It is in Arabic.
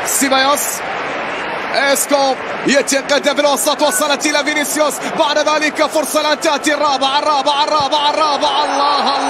سيبايوس، اسكو يتقدم في الوسط، وصلت الى فينيسيوس، بعد ذلك فرصه لن تاتي. الرابعه. الله